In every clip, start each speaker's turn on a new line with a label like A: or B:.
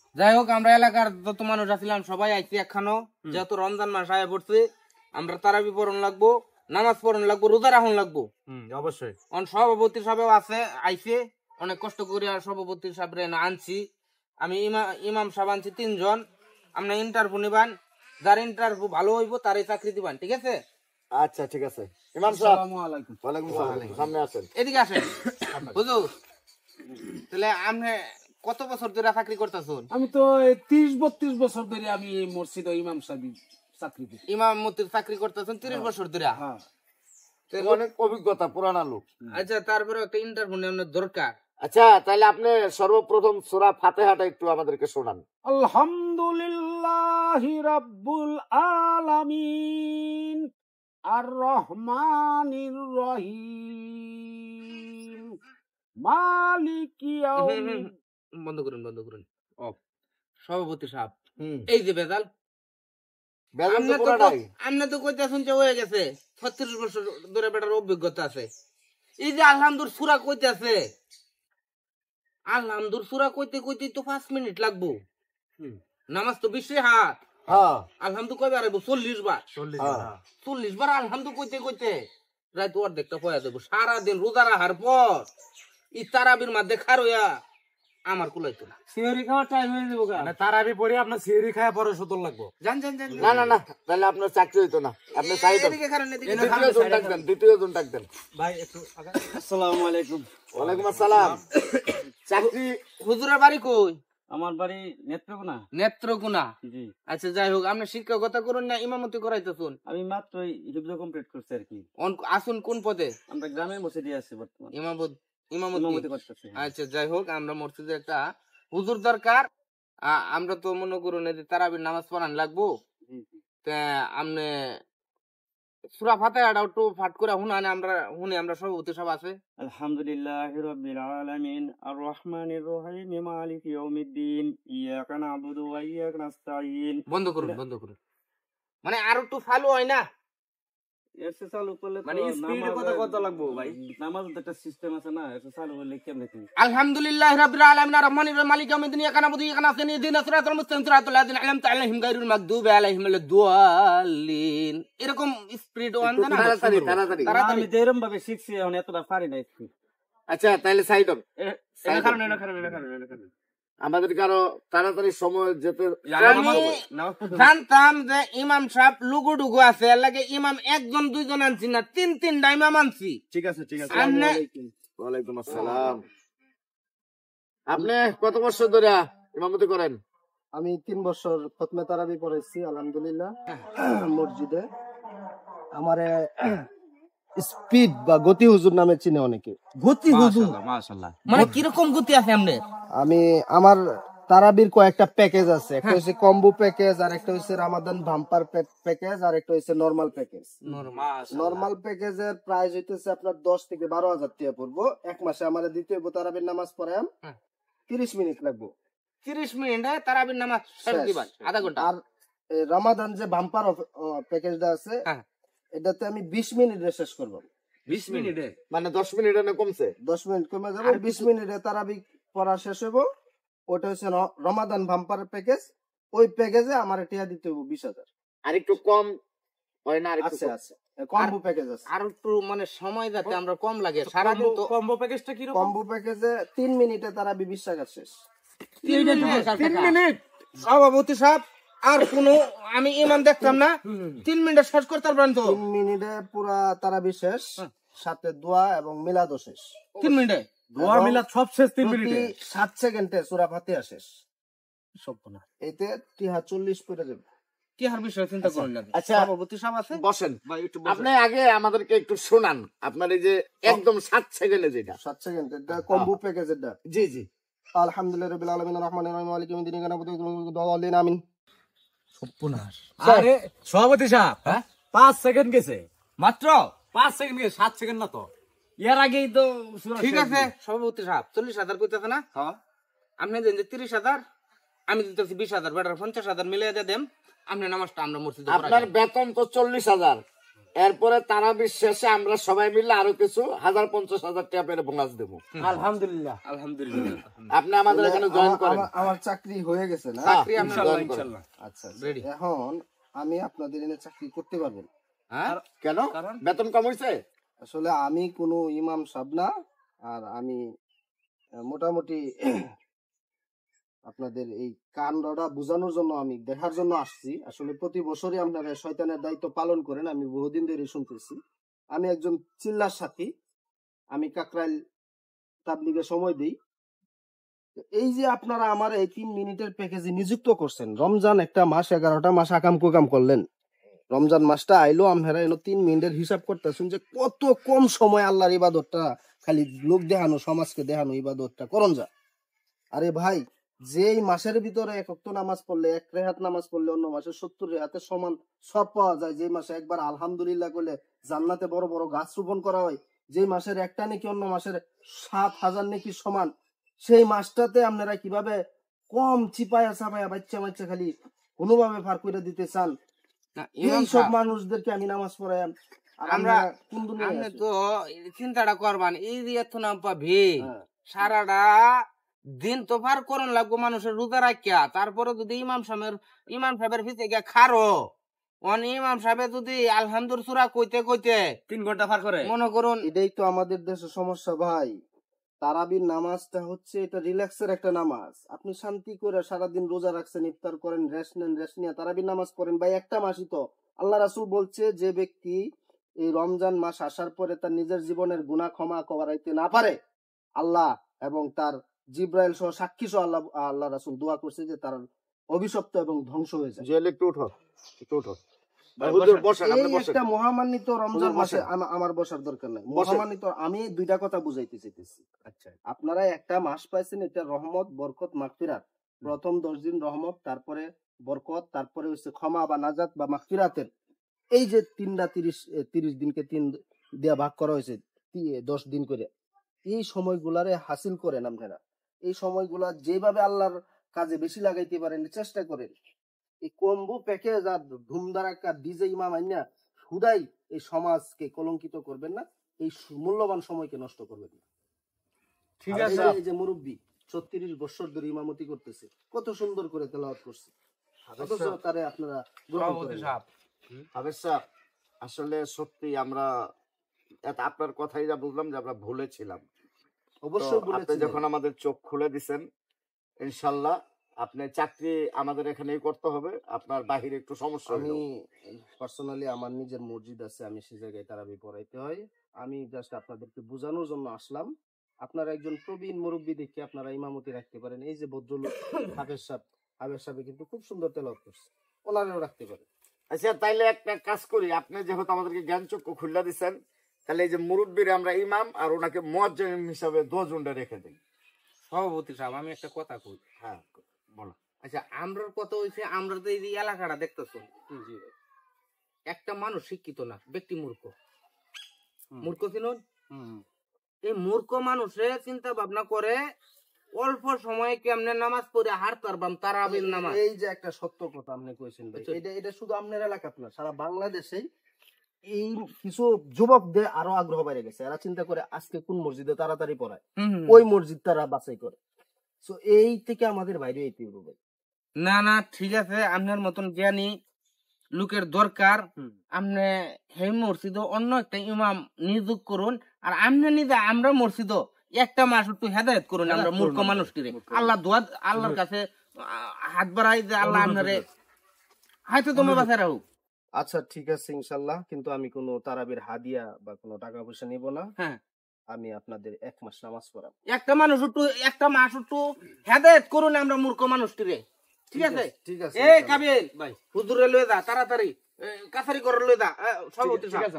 A: যাই হোক, আমরা এলাকার যত মানুষ আছিলাম সবাই আইছি একখানো, যেহেতু রমজান মাস আয় পড়ছে, আমরা তারাবি পড়ন লাগবো, নামাজ পড়ন লাগবো, রোজা রাখুন লাগবো।
B: অবশ্যই
A: সভাপতি সাহেব আছে, আইছে, অনেক কষ্ট করে সভাপতি সাহেব আনছি। আমি ইমাম সাহেব আনছি 3 জন। আমরা ইন্টারভিউ নিবান, যার ইন্টারভিউ ভালো হইব তারই চাকরি দিবান, ঠিক আছে?
C: আচ্ছা ঠিক আছে। ইমাম সাহেব
B: আসসালামু আলাইকুম।
C: ওয়ালাইকুম আসসালাম, সামনে আসেন।
A: এদিকে আসেন হুজুর। তাহলে আপনি কত বছর ধরে চাকরি করতেছেন?
B: আমি তো 30-32 বছর ধরে আমি মসজিদ ইমাম সাহেব চাকরি করি।
A: ইমামতির চাকরি করতেছেন 30 বছর ধরে?
B: হ্যাঁ,
C: অনেক অভিজ্ঞতা, পুরানা লোক।
A: আচ্ছা, তারপরে একটা ইন্টারভিউ নেওয়ার দরকার।
C: আচ্ছা তাহলে আপনি সর্বপ্রথম সূরা ফাতিহাটা একটু আমাদেরকে শোনান।
B: আলহামদুলিল্লাহি রাব্বুল আলামিন আর রহমানির রহিম মালিকি ইয়াউমিদ।
A: বন্ধ করুন, বন্ধ করুন। সভাপতি সাহেব, এই যে বেজাল,
C: বেজাল তো পুরাটাই।
A: আপনি তো কইতেছেন যে হয়ে গেছে 36 বছর ধরে বেটার অভিজ্ঞতা আছে। এই যে আলহামদুর সূরা কইতেছে, আলহামদুর সূরা কইতে কইতে তো 5 মিনিট লাগবো। নামাজ তো 20 হাত।
C: হ্যাঁ,
A: আলহামদু কয়বার আইবো? 40 বার।
C: 40
A: বার আলহামদু কইতে কইতে রাত অর্ধেকটা পয়া দেবো। সারাদিন রোজা রাখার পর ই তারাবির মধ্যে খারইয়া আমার কুলাইতো না।
B: সিহরি খাওয়ার টাইম হয়ে যাবো গা।
D: তারাবি পড়ে আপনার সিহরি খায় পরে সুতল লাগবো।
A: জান জান জান।
C: না না না, তাহলে আপনার চাকরি হইতো না। আপনি সাইড
A: এদিকে খারান, এদিকে
C: দ্বিতীয় জন ডাকবেন, দ্বিতীয় জন ডাকবেন।
D: ভাই একটু
B: আসসালামু আলাইকুম।
C: ওয়ালাইকুম আসসালাম। চাকরি
A: হুজুরের বাড়ি কই?
B: আমার বাড়ি নেত্রকোনা।
A: নেত্রকোনা।
B: জি,
A: আচ্ছা, যাই হোক, আপনি শিক্ষকতা করুন না ইমামতি করাইতেছুন?
B: আমি মাত্রই হিফজ কমপ্লিট করছি আর কি।
A: আসুন কোন পদে?
B: আমরা গ্রামের মসজিদে আছি বর্তমানে,
A: ইমামতি।
B: ইমামতি করতেছি।
A: আচ্ছা, যাই হোক, আমরা মসজিদে একটা হুজুর দরকার। আমরা তো মনে করুন এই যে তারাবির নামাজ পড়ান লাগবো।
B: জি জি।
A: তা আপনি সূরা ফাতিহাটা একটু পাঠ করে হুনানে আমরা সভাপতি সব আছে।
B: আলহামদুলিল্লাহি রাব্বিল আলামিন আর রহমানির রহিম মালিকি ইয়াউমিদ্দিন ইয়াকা না'বুদু ওয়া ইয়াকা নাস্তাঈন।
A: বন্ধ করুন, বন্ধ করুন। মানে আর একটু চালু হয় না?
B: এসে চালু করলে তো
D: মানে স্পিড কত লাগবো ভাই?
B: নামাজ তো একটা সিস্টেম আছে না, এসে চালু হলে কেমনে কি?
A: আলহামদুলিল্লাহি রাব্বিল আলামিন আর রহমানির রহিম মালিকি ইয়াউমিদ্দিন ইয়াকা না'বুদু ওয়া ইয়াকা নাস্তাঈন ইহদিনাস সিরাতাল মুস্তাকিম সিরাতাল লাযিনা আন'আমতা আলাইহিম গায়রিল মাগদুবি আলাইহিম ওয়ালাদ-দাল্লিন। এরকম স্পিড ওয়ান না?
C: তাড়াতাড়ি তাড়াতাড়ি।
B: আমি যেরকম ভাবে শিখছি এখন এতটা পারি না একটু।
C: আচ্ছা তাহলে সাইড হন।
B: এটা কারণে
C: আমাদেরকে আরো তাড়াতাড়ি সময় যেতে।
A: আমি জানতাম যে ইমাম সাহেব লুগুডুগু আছে, এর লাগে ইমাম 1 জন 2 জন আনছি না, 3-3টা ইমাম আনছি।
B: ঠিক আছে ঠিক আছে।
C: ওয়ালাইকুম আসসালাম। আপনি কত বছর ধরে ইমামতি করেন?
E: আমি 3 বছর খতমে তারাবি পড়েছি আলহামদুলিল্লাহ মসজিদে। আমারে স্পিড বা গতি হুজুর নামে চিনে অনেকে।
A: গতি হুজুর?
D: মাশাআল্লাহ।
A: মানে কিরকম গতি আছে আপনার?
E: আমার তারাবির কয়েকটা প্যাকেজ আছে। একটা হচ্ছে কম্বো প্যাকেজ, আর একটা হচ্ছে রামাদান ভাম্পার প্যাকেজ, আর একটা হচ্ছে নরমাল প্যাকেজ। নরমাল প্যাকেজের প্রাইস হইতেছে আপনার 10 থেকে 12,000 টাকা পড়বো। এক মাসে আমার দ্বিতীয় তারাবির নামাজ পড়াম 30 মিনিট লাগবে।
A: 30 মিনিটে তারাবির নামাজ শেষ দিবেন, আধা ঘন্টা।
E: আর রামাদান যে ভাম্পার প্যাকেজটা আছে এটাতে আমি 20 মিনিটে শেষ করব।
A: 20 মিনিটে
C: মানে 10 মিনিটে না কমছে?
E: 10 মিনিট কমে যাবে, 20 মিনিটে তারাবি পড়া শেষ হইব। ওটা হচ্ছে রমাদান ভাম্পার প্যাকেজ। ওই প্যাকেজে আমার টিয়া দিতে হবে 20,000।
C: আর একটু কম হয় না? আর একটু
E: আছে কম্বো প্যাকেজ আছে।
A: আর একটু মানে সময় যাতে আমরা কম লাগে সারাদিন। তো
D: কম্বো প্যাকেজটা কি রকম?
E: কম্বো প্যাকেজে 3 মিনিটে তারাবি 20 টাকা শেষ।
A: 3 মিনিট সভাপতি সাহেব, আর কোনো আমি ইমাম দেখতাম না 3 মিনিটে শেষ করতে পারবেন তো?
E: 3 মিনিটে পুরা তারাবি শেষ, সাথে দোয়া এবং মিলাদও শেষ।
A: 3 মিনিটে
D: দোয়া মিলাদ সব শেষ 3 মিনিটে।
E: 7 সেকেন্ডে সূরা ফাতিহা শেষ।
D: সবনা
E: এতে টিহা 40 পড়ে যাবে।
A: কি হার বিষয় চিন্তা করেন না।
C: আচ্ছা
A: সভাপতি সাহেব আছে,
C: বসেন। আপনি আগে আমাদেরকে একটু শোনান আপনার এই যে একদম 7 সেকেন্ডে যেটা।
E: 7 সেকেন্ড এটা কম্বো প্যাকেজেরটা।
C: জি জি।
E: আলহামদুলিল্লাহি রাব্বিল আলামিন আর রহমানির রহিম মালিকি ইয়াউমিদ্দিন ইyyaka na'budu wa iyyaka nasta'in আমিন।
D: আরে সভাপতি সাহেব, 5 সেকেন্ড গেছে মাত্র। 5 সেকেন্ড গেছে, 7 সেকেন্ড না তো। এর আগেই তো
A: ঠিক আছে সভাপতি সাহেব। 40,000 কইতাছে না? হ্যাঁ। আপনি দেন যে 30,000, আমি দিতেছি 20,000, বেটার 50,000 মিলিয়ে দেন। আপনি নামাজটা আমরা মসজিদে পড়াই।
C: আপনার বেতন তো 40,000, এরপরে তারা বিশ্বাসে আমরা সবাই মিলে আরো কিছু 1050,000 টাকা পেরে বোনাস দেবো।
D: আলহামদুলিল্লাহ।
A: আলহামদুলিল্লাহ।
C: আপনি আমাদের এখানে জয়েন করেন।
E: আমার চাকরি হয়ে গেছে না?
A: চাকরি আপনার
D: ইনশাআল্লাহ,
A: join করেন।
D: ইনশাআল্লাহ।
E: আচ্ছা, এখন আমি আপনাদের এনে চাকরি করতে পারবেন?
A: হ্যাঁ?
C: কেন বেতন কম হয়েছে?
E: আসলে আমি কোনো ইমাম সাহেব না, আর আমি মোটামুটি আপনাদের এই কাণ্ডটা বোঝানোর জন্য, আমি দেখার জন্য আসছি। আসলে প্রতি বছরই আপনারা শয়তানের দায়িত্ব পালন করেন, আমি বহুদিন ধরে শুনতেছি। আমি একজন চিল্লার সাথী, আমি কাকরাইল তাবলিগে সময় দিই। তো এই যে আপনারা আমার এই 3 মিনিটের প্যাকেজে নিযুক্ত করছেন, রমজান একটা মাস, 11টা মাস আকাম কুকাম করলেন, রমজান মাসটা আইলো, আপনারা এনে 3 মিনিটের হিসাব করতেছেন যে কত কম সময় আল্লাহর ইবাদতটা, খালি লোক দেখানো, সমাজকে দেখানো ইবাদতটা করন যা। আরে ভাই, যেই মাসের ভিতরে 1 ওয়াক্ত নামাজ পড়লে, 1 রেহাত নামাজ পড়লে অন্য মাসে 70 রেহাতের সমান সব পাওয়া যায়, যে মাসে একবার আলহামদুলিল্লাহ করলে জান্নাতে বড় বড় গাছ রোপণ করা হয়, যে মাসের একটা নাকি অন্য মাসের 7,000 নাকি সমান, সেই মাসটাতে আপনারা কিভাবে কম চিপায়া চাপায়া বাচ্চা বাচ্চা খালি কোনোভাবে পার করে দিতে চান?
A: না,
E: এই
A: ইমাম
E: সব
A: সাহেব,
E: মানুষদেরকে আমি নামাজ পড়াই, আর
A: আমরা
E: আমরা কোন দুনিয়ায়
A: আপনি
E: আছি?
A: তো চিন্তাটা করবান, এই যে এত নাম পাবি
E: হ্যাঁ।
A: সারাটা দিন তো পার করন লাগবো মানুষের রোজা রাখিয়া, তারপরে যদি ইমাম সাহেবের ভিতরে গিয়া খারো, ইমাম সাহেব যদি আলহামদুর সূরা কইতে কইতে
D: 3 ঘন্টা পার করে।
A: মনে করুন,
E: এটাই তো আমাদের দেশের সমস্যা ভাই। তারাবির নামাজটা হচ্ছে এটা রিল্যাক্সের একটা নামাজ। আপনি শান্তি করে সারাদিন রোজা রাখছেন, ইফতার করেন, রেস্ট নেন, রেস্ট নিয়ে তারাবির নামাজ পড়েন ভাই, একটা মাসই তো। আল্লাহ রাসূল বলছে, যে ব্যক্তি এই রমজান মাস আসার পরে তার নিজের জীবনের গুনাহ ক্ষমা করাইতে না পারে, আল্লাহ এবং তার জিব্রাইল সহ সাক্ষী সহ আল্লাহ রাসূল দোয়া করছে যে তার অভিশপ্ত এবং ধ্বংস হয়ে যায়।
C: জেলে একটু উঠো, একটু উঠো। ভাই হুজুর বসেন, আপনি
E: এই
C: বসেন।
E: একটা মহামান্বিত রমজান
C: হুজুর
E: মাসে
C: বসেন।
E: আমার বসার দরকার নাই।
C: বসেন।
E: মহামান্বিত, আমি দুইটা কথা বুঝাইতে চাইতেছি।
A: আচ্ছা,
E: আপনারা একটা মাস পাইছেন, এটা রহমত, বরকত, মাগফিরাত। প্রথম 10 দিন রহমত, তারপরে বরকত, তারপরে হচ্ছে ক্ষমা বা নাজাত বা মাগফিরাতের। এই যে 30 দিনকে 3 দিয়া ভাগ করা হয়েছে, 10 দিন করে, এই সময়গুলারে হাসিল করেন আপনারা। এই সময়গুলা যেভাবে আল্লাহর কাজে বেশি লাগাইতে পারেন চেষ্টা করেন। এই কম্বো প্যাকেজ আর ধুমধারাক্কা ডিজে ইমাম আইনা হুদাই এই সমাজকে কলঙ্কিত করবেন না, এই মূল্যবান সময়কে নষ্ট করবেন না।
D: ঠিক
E: আর
D: আছে।
E: এই যে মুরব্বী 36 বছর ধরে ইমামতি করতেছে, কত সুন্দর করে তেলাওয়াত করছে, অথচ তারে আপনারা গ্রহণ
A: সভাপতি
E: করেন না।
A: সাহেব,
C: হাফেজ সাহেব, আসলে সত্যি আমরা আপনার কথাই যা বুঝলাম যে আমরা ভুলেছিলাম।
E: অবশ্যই
C: তো আপনি
E: বলেছিলেন।
C: যখন আমাদের চোখ খুলে দিছেন, ইনশাল্লাহ আপনি চাকরি আমাদের এখানেই করতে হবে, আপনার বাহিরে একটু সমস্যা
E: আমি
C: হইলো।
E: পার্সোনালি আমার নিজের মসজিদ আছে, আমি সে জায়গায় তারাবি পড়াইতে হয়। আমি জাস্ট আপনাদেরকে বোঝানোর জন্য আসলাম। আপনারা একজন প্রবীণ মুরব্বী দেখে আপনারা ইমামতি রাখতে পারেন। এই যে ভদ্রলোক হাফেজ সাহেব কিন্তু খুব সুন্দর তেলাওয়াত করছে, ওনারেও রাখতে পারেন।
C: আচ্ছা, তাইলে একটা কাজ করি, আপনি যেহেতু আমাদেরকে জ্ঞান চক্ষু খুলে দিচ্ছেন, তাহলে এই যে মুরব্বীর আমরা ইমাম আর ওনাকে মুয়াজ্জিন হিসাবে 2 জনটা রেখে দিই।
A: সভাপতি সাহেব, আমি একটা কথা কই।
C: হ্যাঁ, বলো।
A: আচ্ছা, আমরার কথা হইছে, আমরা তো এই যে এলাকাটা দেখতেছ, একটা মানুষ শিক্ষিত না, ব্যক্তি মূর্খ। মূর্খ চিনুন? এই মূর্খ মানুষে চিন্তা ভাবনা করে অল্প সময়ে কেমনে নামাজ পড়ে হার পারবাম, তারাবির নামাজ।
E: এই যে একটা সত্য কথা আপনি কইছেন ভাই, এটা শুধু আপনার এলাকাত না, সারা বাংলাদেশেই এই কিছু যুবকদের আরো আগ্রহ বেড়ে গেছে। এরা চিন্তা করে আজকে কোন মসজিদে তাড়াতাড়ি পড়ায়, ওই মসজিদ তারা বাছাই করে। সো এই থেকে আমাদের বাইরে এইতে হবে।
A: না না, ঠিক আছে, আপনার মতন জ্ঞানী লোকের দরকার। আপনি সেই মসজিদ অন্য একটা ইমাম নিযুক্ত করুন, আর আপনি নিজে আমরা মসজিদ একটা মাস একটু হেদায়ত করুন আমরা মূর্খ মানুষটিরে। আল্লাহ দোয়া, আল্লাহর কাছে হাত বাড়াই যে আল্লাহ আপনারে হয়তো তোমার বাসায় রাখুক।
E: আচ্ছা ঠিক আছে ইনশাল্লাহ, কিন্তু আমি কোনো তারাবির হাদিয়া বা কোনো টাকা পয়সা নিব না।
A: হ্যাঁ,
E: আমি আপনাদের 1 মাস নামাজ পড়াবো।
A: একটা মানুষ একটু, একটা মাস একটু হেদায়ত করুন আমরা মূর্খ মানুষটিরে, ঠিক আছে?
E: ঠিক আছে
A: এ কাবিল ভাই, হুজুরে লয়ে যা তাড়াতাড়ি, কাছারি করে লয়ে যা, সভাপতি সাহেব।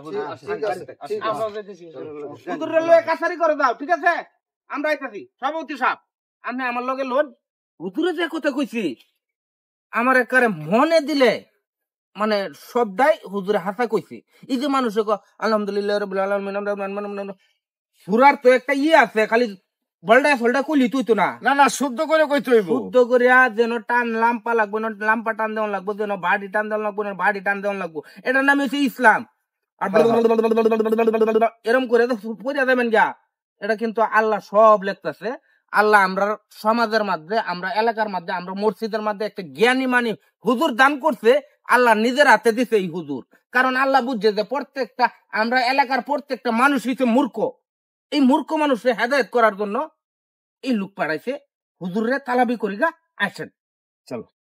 A: হুজুরে লয়ে কাছারি করে দাও, ঠিক আছে? আমরা আইতাছি। সভাপতি সাহেব, আপনি আমার লগে লোন। হুজুরে যে কথা কইছি আমার একারে মনে দিলে, মানে সবদাই হুজুরে হাসা কইছি। এই যে মানুষ আলহামদুলিল্লাহ রাব্বিল আলামিন, সুরার তো একটা আছে, খালি বলটা ফলটা কইলি তুই তো না।
C: না না, শুদ্ধ করে কইতে হইব।
A: শুদ্ধ করিয়া যেন টান লাম্পা লাগবো না, লাম্পা টান দেওয়া লাগবো, যেন বাড়ি টান দেওয়া লাগবো না, বাড়ি টান দেওয়া লাগবো। এটার নাম হচ্ছে ইসলাম। আর এরম করে পড়ে যাবেন গা। এটা কিন্তু আল্লাহ সব লিখতেছে। আল্লাহ আমরা সমাজের মধ্যে, আমরা এলাকার মধ্যে, আমরা মসজিদের মধ্যে একটা জ্ঞানী মানি হুজুর দান করছে। আল্লাহ নিজের হাতে দিছে এই হুজুর, কারণ আল্লাহ বুঝছে যে প্রত্যেকটা আমরা এলাকার প্রত্যেকটা মানুষ হচ্ছে মূর্খ। এই মূর্খ মানুষকে হেদায়েত করার জন্য এই লোক পাঠাইছে। হুজুরে তালাবি করি গা, আসেন চলো।